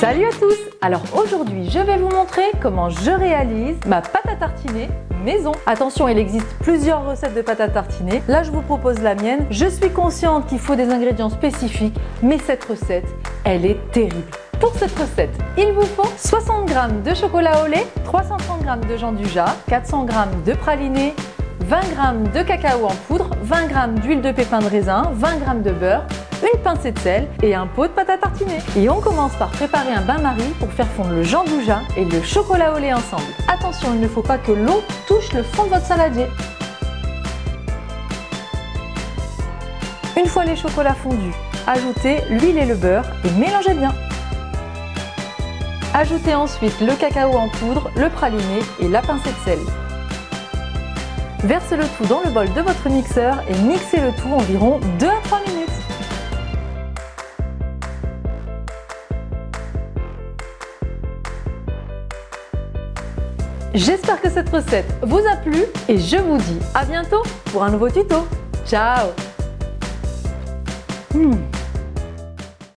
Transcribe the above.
Salut à tous! Alors aujourd'hui, je vais vous montrer comment je réalise ma pâte à tartiner maison. Attention, il existe plusieurs recettes de pâte à tartiner. Là, je vous propose la mienne. Je suis consciente qu'il faut des ingrédients spécifiques, mais cette recette, elle est terrible. Pour cette recette, il vous faut 60 g de chocolat au lait, 330 g de Jean-Dujas, 400 g de praliné, 20 g de cacao en poudre, 20 g d'huile de pépin de raisin, 20 g de beurre, une pincée de sel et un pot de pâte à tartiner. Et on commence par préparer un bain-marie pour faire fondre le Jean-Dujas et le chocolat au lait ensemble. Attention, il ne faut pas que l'eau touche le fond de votre saladier. Une fois les chocolats fondus, ajoutez l'huile et le beurre et mélangez bien. Ajoutez ensuite le cacao en poudre, le praliné et la pincée de sel. Versez le tout dans le bol de votre mixeur et mixez le tout environ 2 à 3 minutes. J'espère que cette recette vous a plu et je vous dis à bientôt pour un nouveau tuto. Ciao!